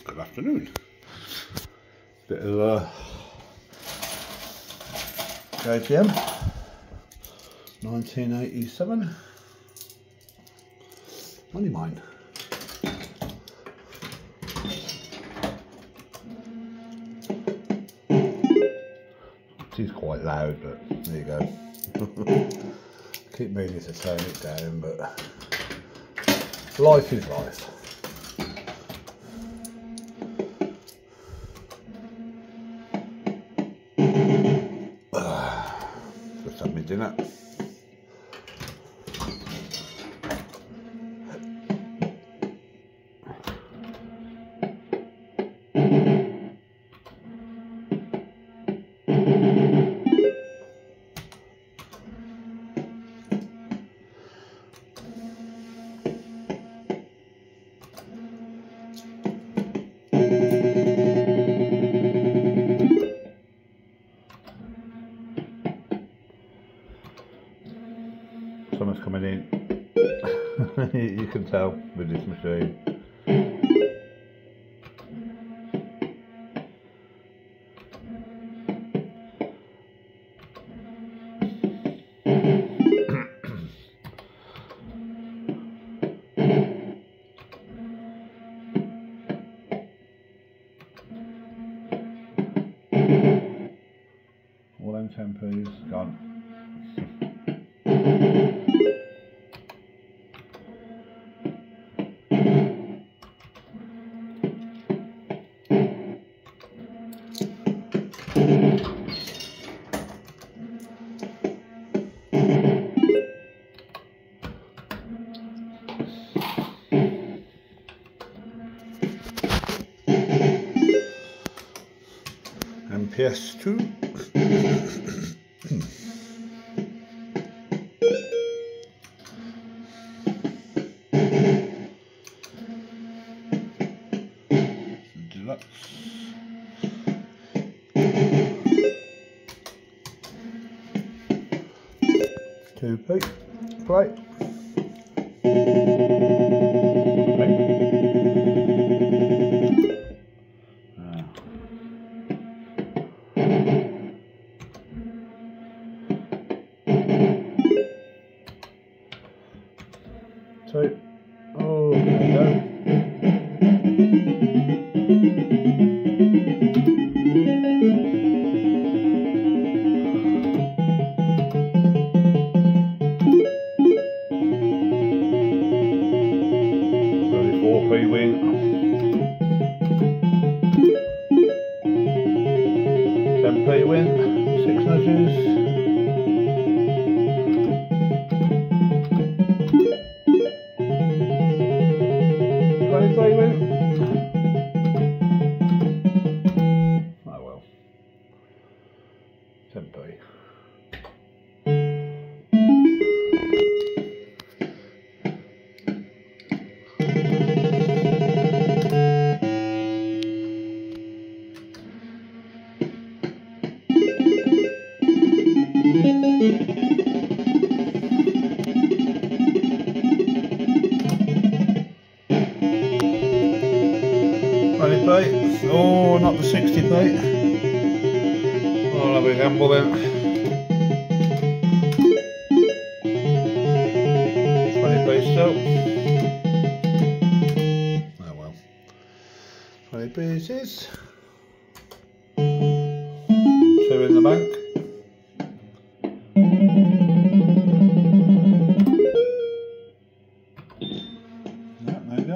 Good afternoon. Bit of JPM 1987. Money mine. It is quite loud, but there you go. Keep meaning to turn it down, but life is life. Just had me dinner. Someone's coming in. You can tell with this machine. All them 10p's gone. MPS2. Deluxe. 2p plate. So, oh, there we go. Only 4p wing. 10p wing, 6 nudges. 20p wing. Oh well. 10p. Oh, not the 60p. I'll have a gamble then. 20p still. Oh well. 20 pieces. 2 in the bank. Yeah, there you go.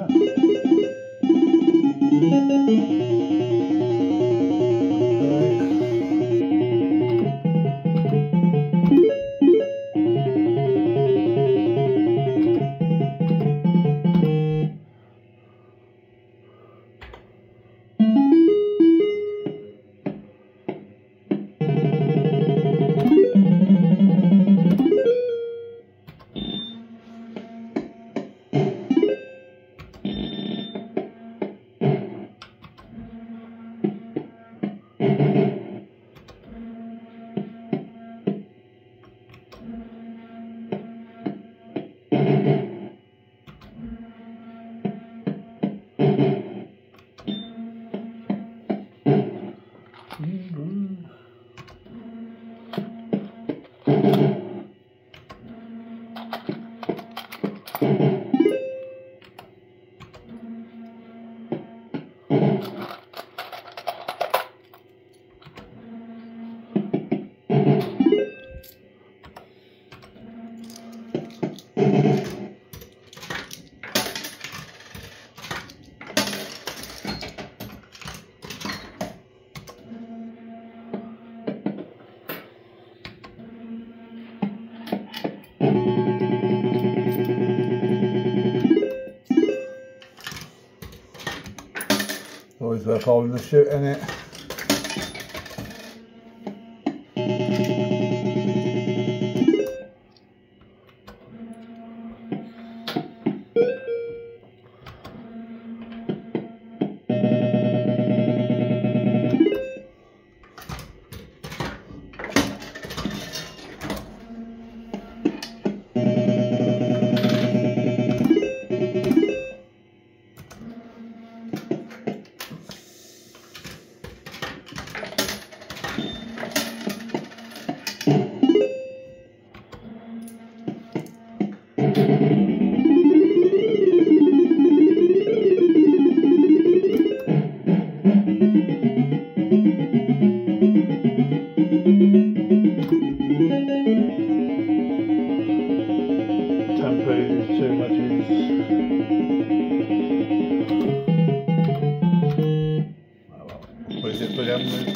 Always worth holding the chute in it. Too much what is it for them?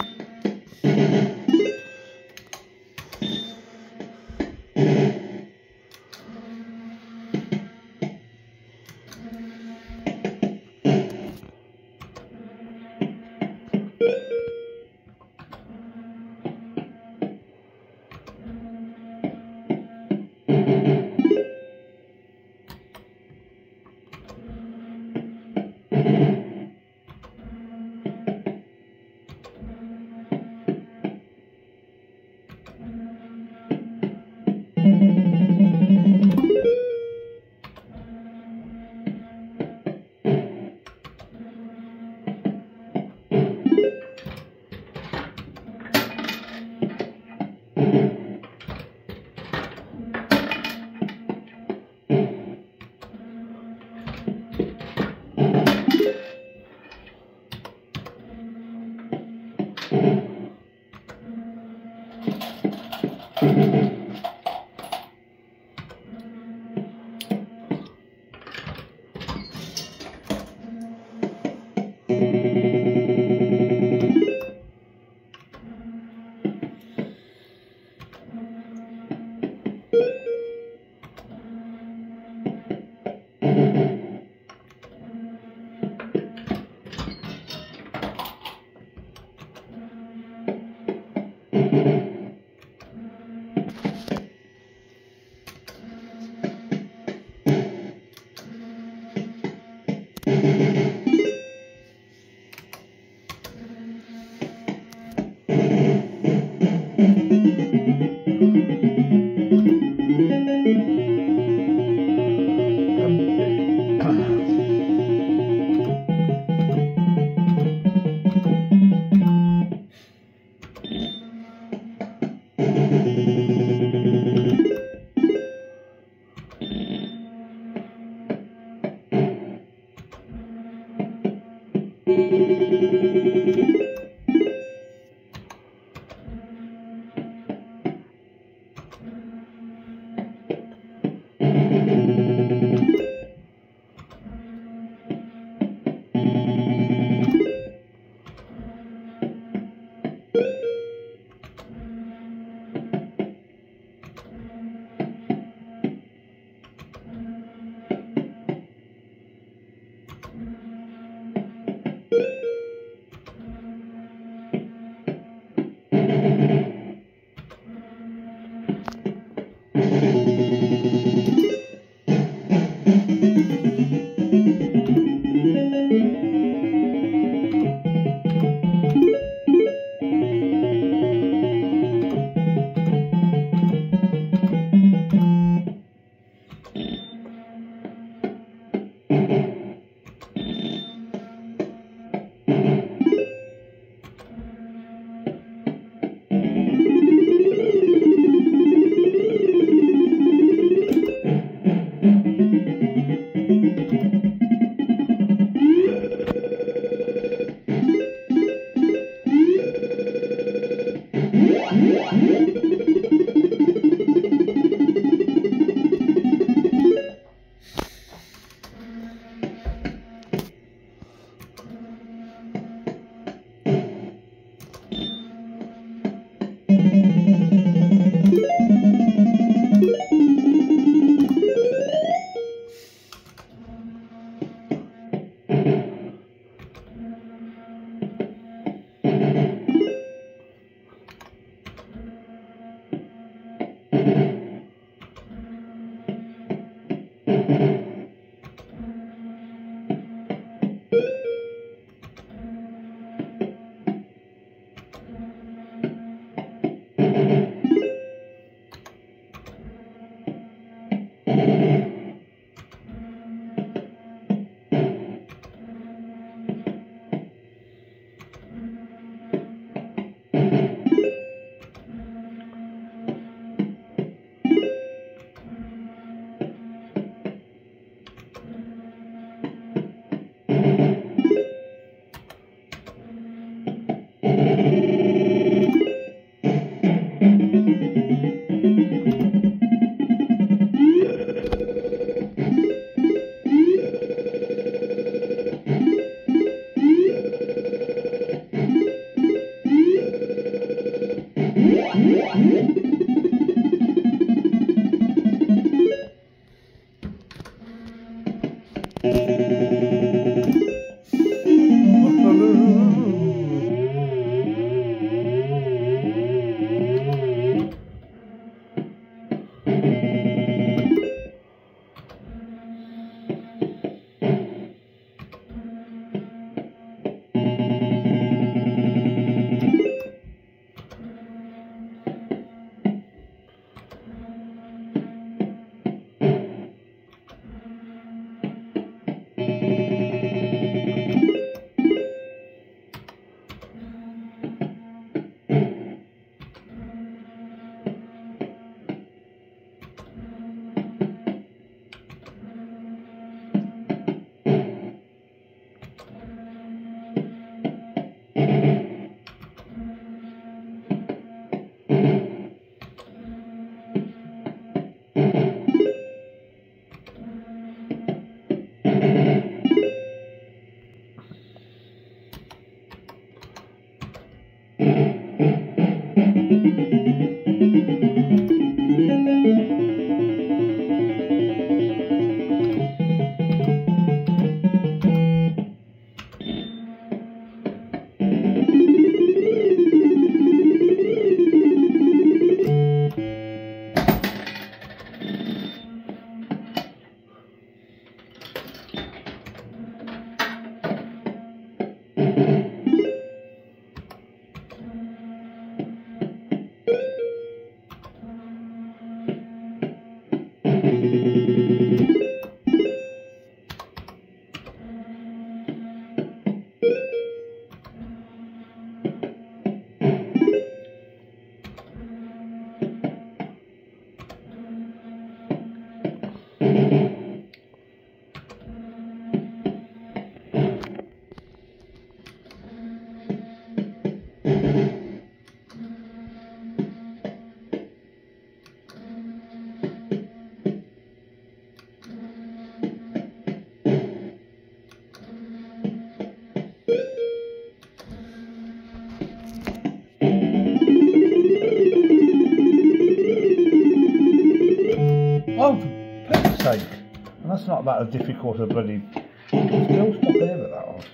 take. And that's not that as difficult as bloody... Still stop here with that one.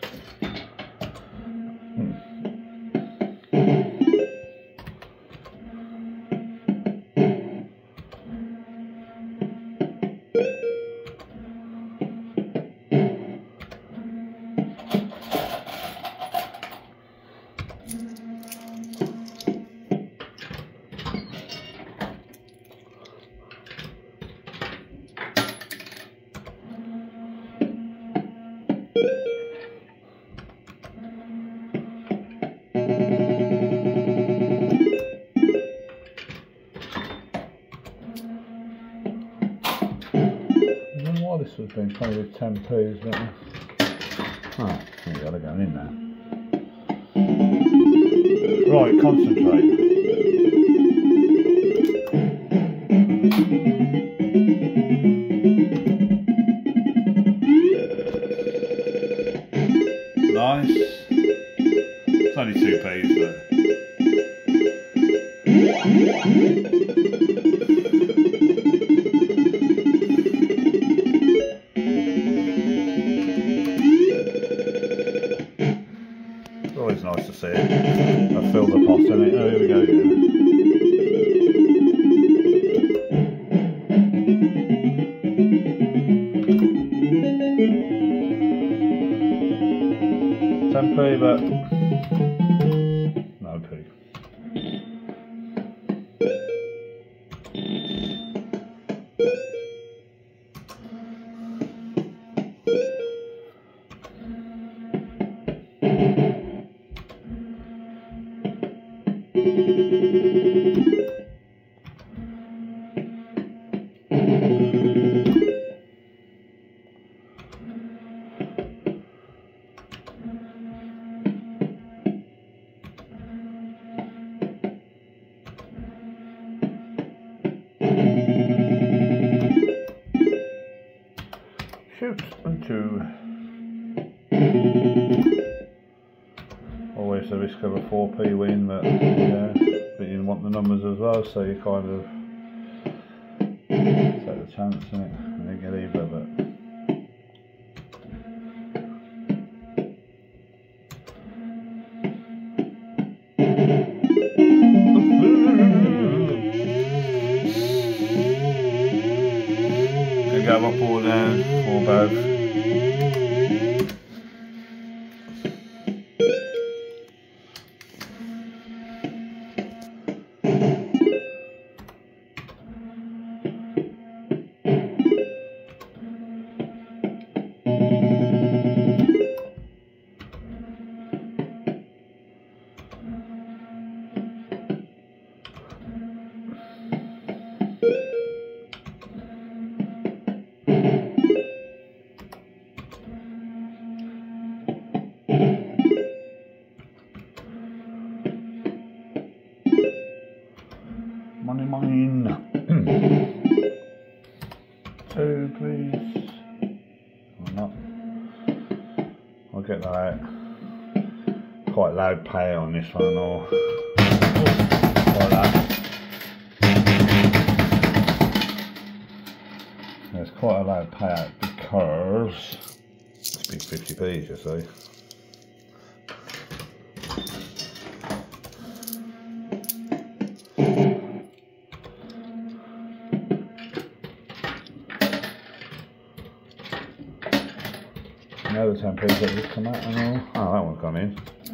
This has been trying with 10p's, but oh, you gotta go in there. Right, concentrate. Nice. It's only 2p's, but always nice to see it. I filled the pot in it. Oh, here we go again. $10p, but no p. Shoot and two. Always the risk of a 4p win, but yeah, but you want the numbers as well, so you kind of take the chance in it and then get either, but go up or down or both. Money mine. Two, please. Or not. I'll get that out. Quite loud pay on this one, or like that. There's quite a loud payout because it's big 50p's, you see. Now the 10p's that just come out and all. Oh, that one's gone in.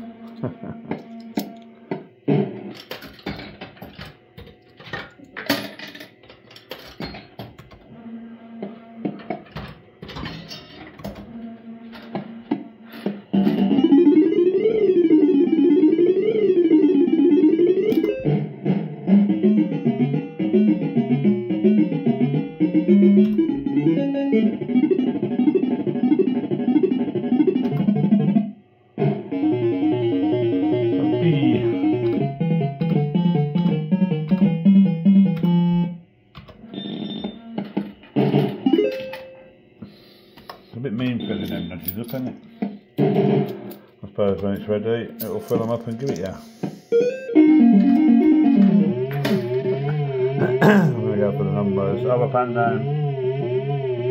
It's a bit mean filling them nudges up, isn't it? I suppose when it's ready, it'll fill them up and give it you. I'm going to go for the numbers. Up and down.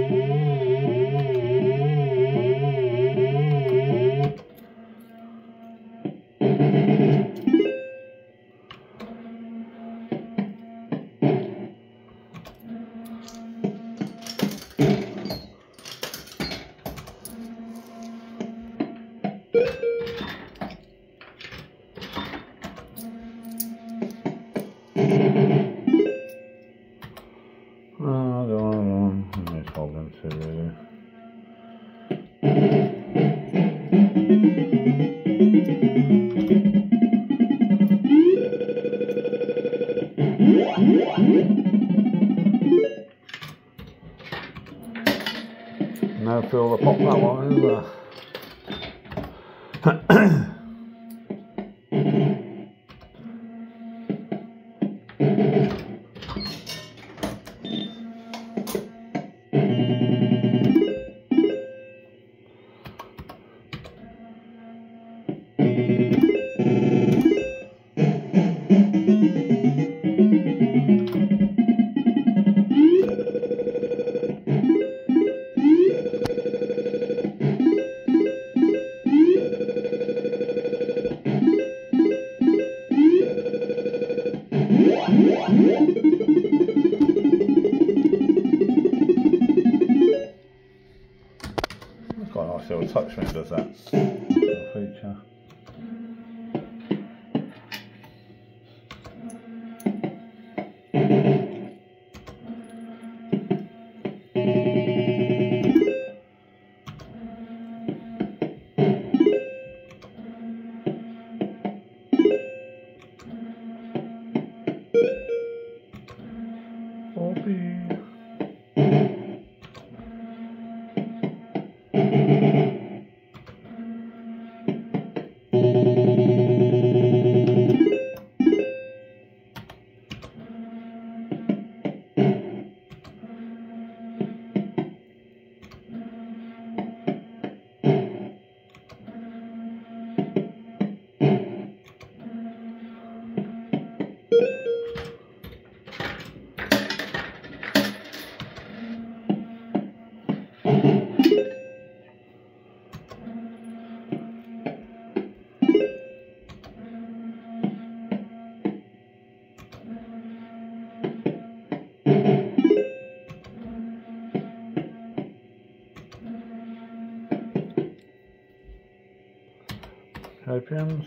I don't know. It's holding too really. No feel the pop that one, is there? It's quite a nice little touch when it does that little feature. Opiums.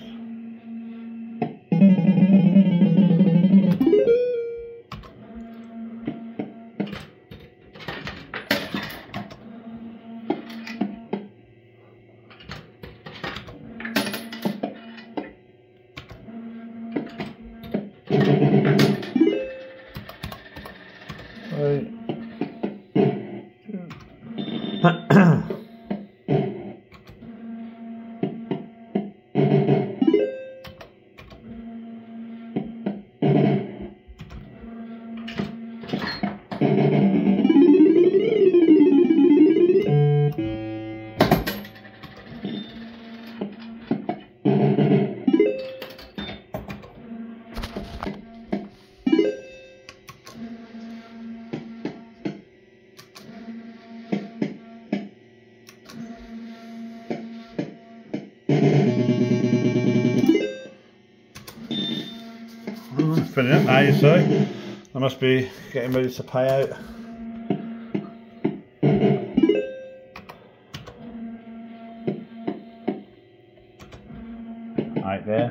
Filling up now, you see. I must be getting ready to pay out. Right there.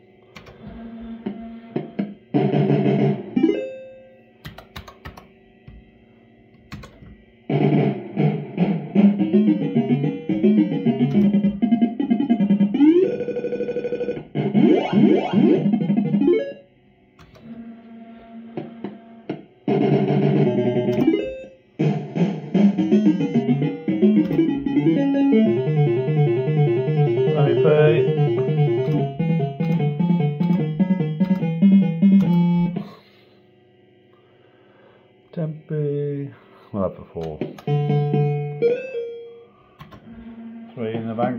Tempe, well up for 4. 3 in the bank.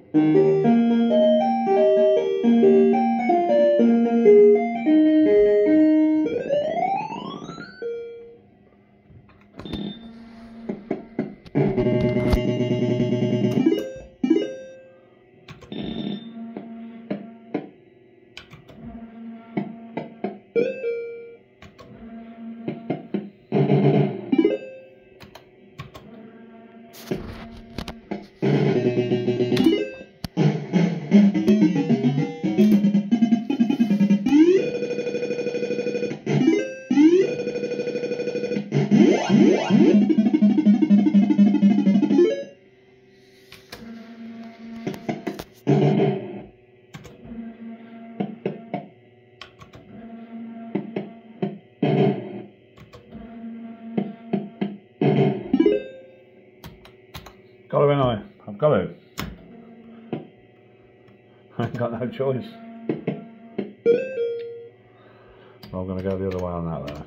Got to, ain't I? I've got to. I ain't got no choice. I'm going to go the other way on that though.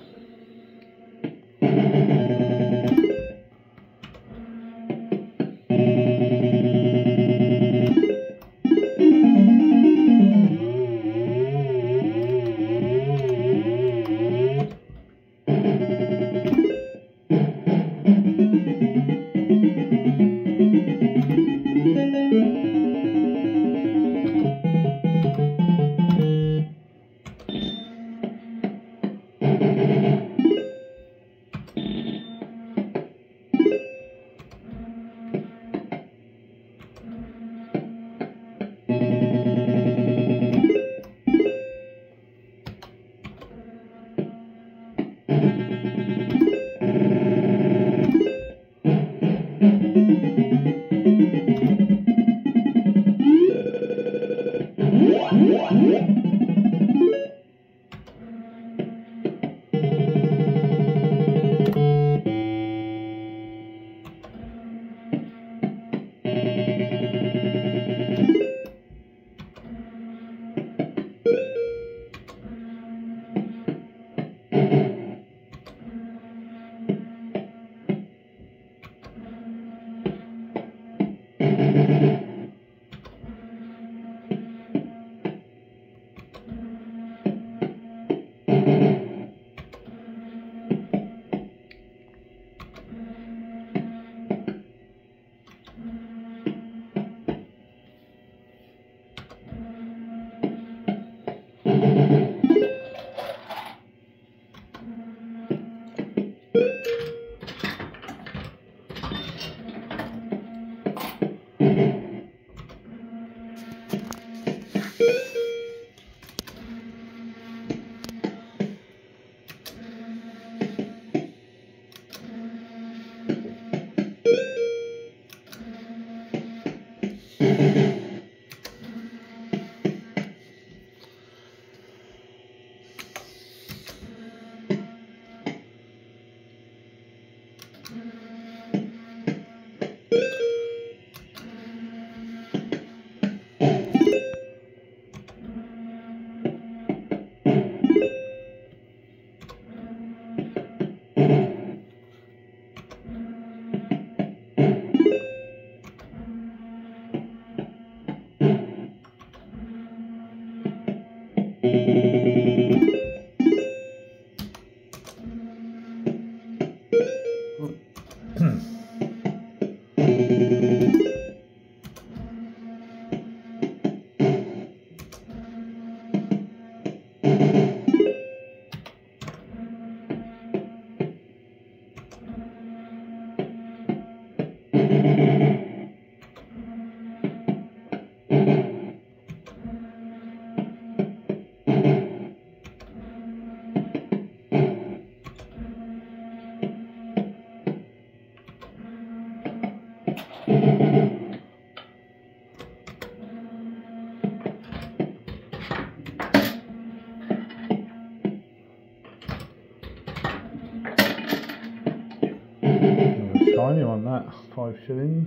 Shiny on that, 5 shillings.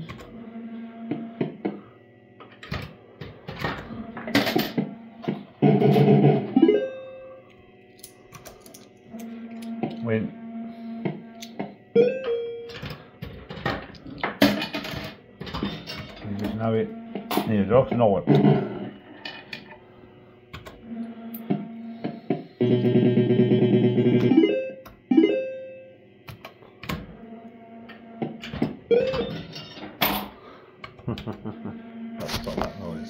Win. You just know it. Hier, just know it. That's stop that noise.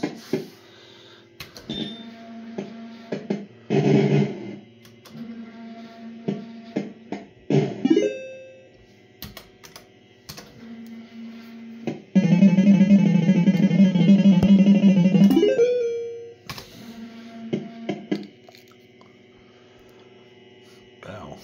Bell.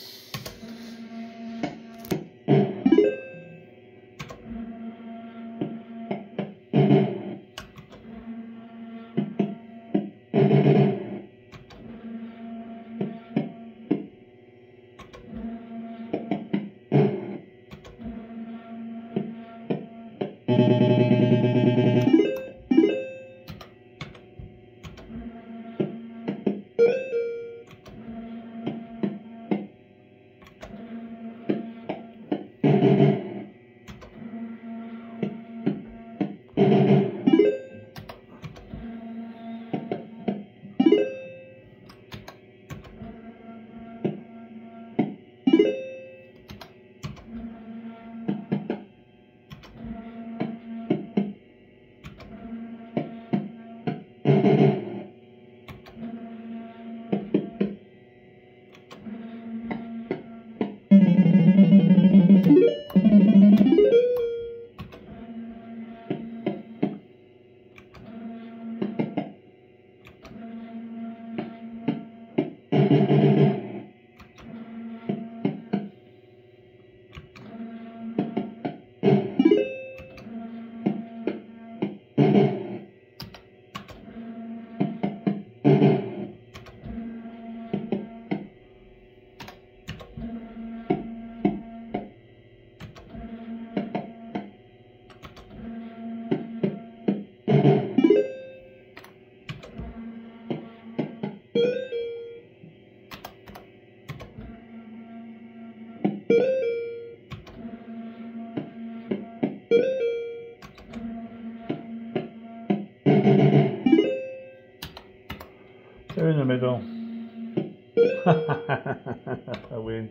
They're in the middle. I win.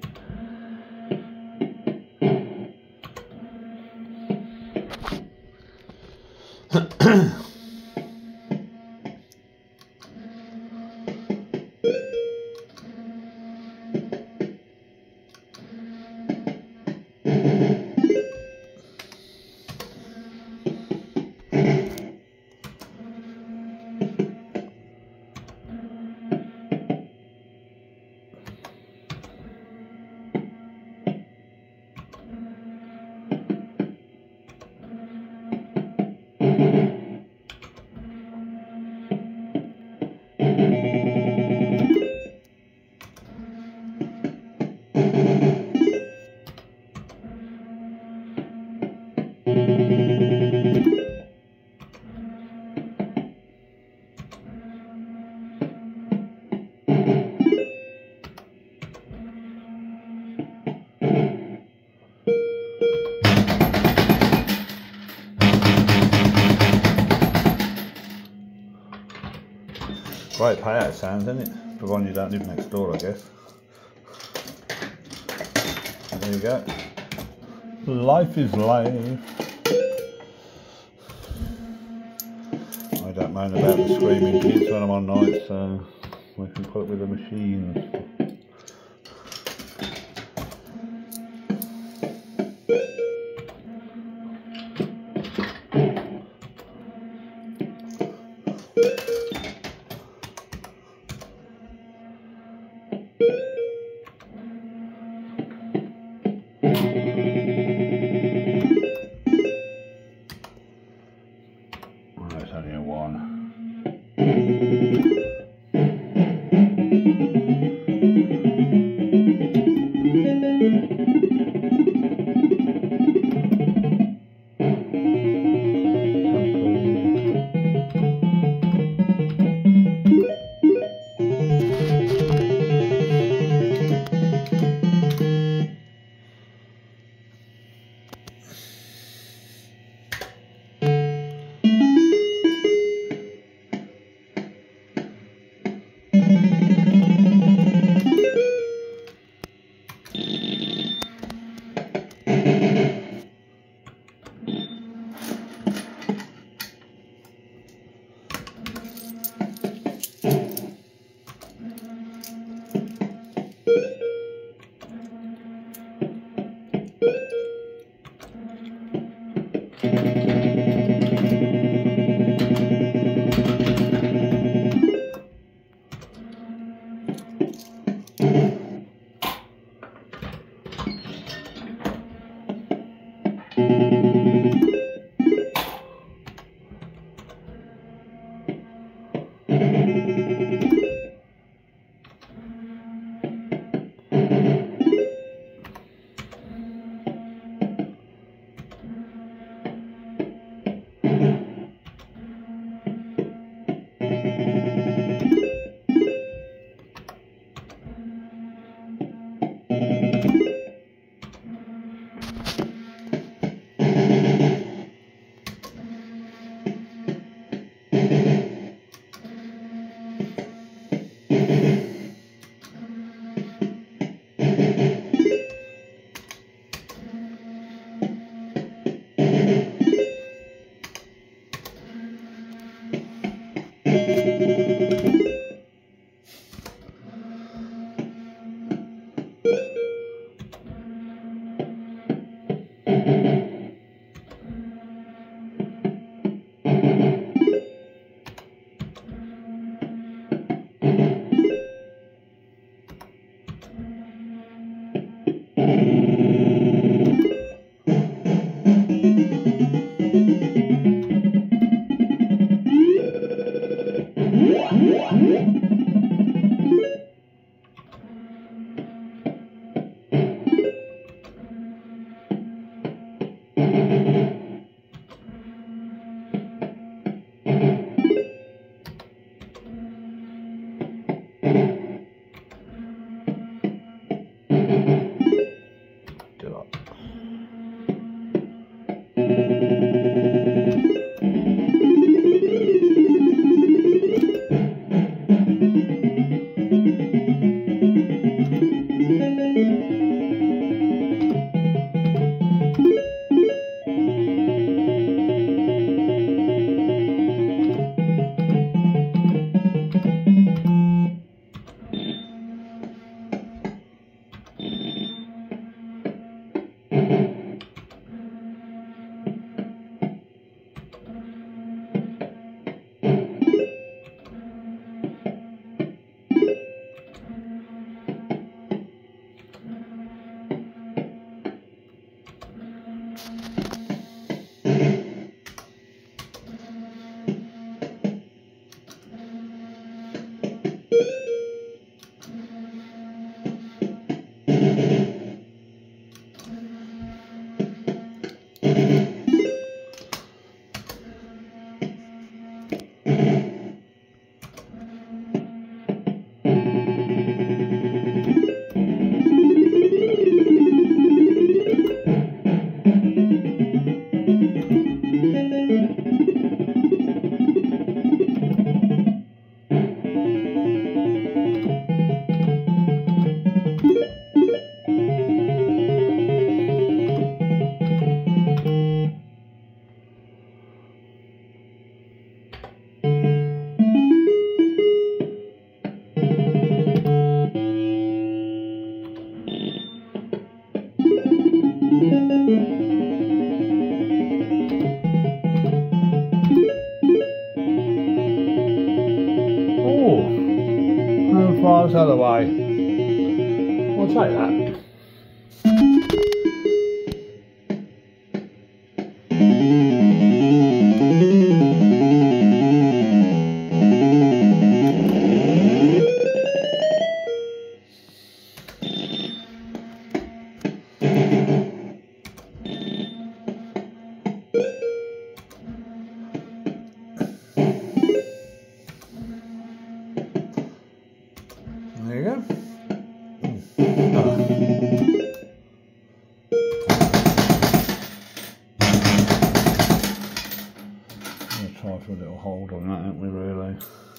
Great payout sounds, isn't it? Providing you don't live next door, I guess. There you go. Life is life. I don't moan about the screaming kids when I'm on night, so we can put it with the machine. It's only a one. further away. We'll take that. There you go. We'll try for a little hold on that, haven't we, really?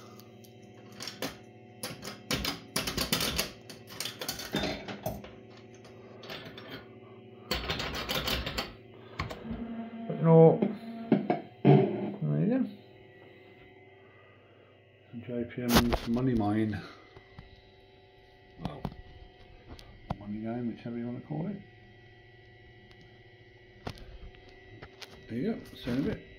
But no, there you go. JPM's money mine. Well, money game, whichever you want to call it. There you go, see you in a bit.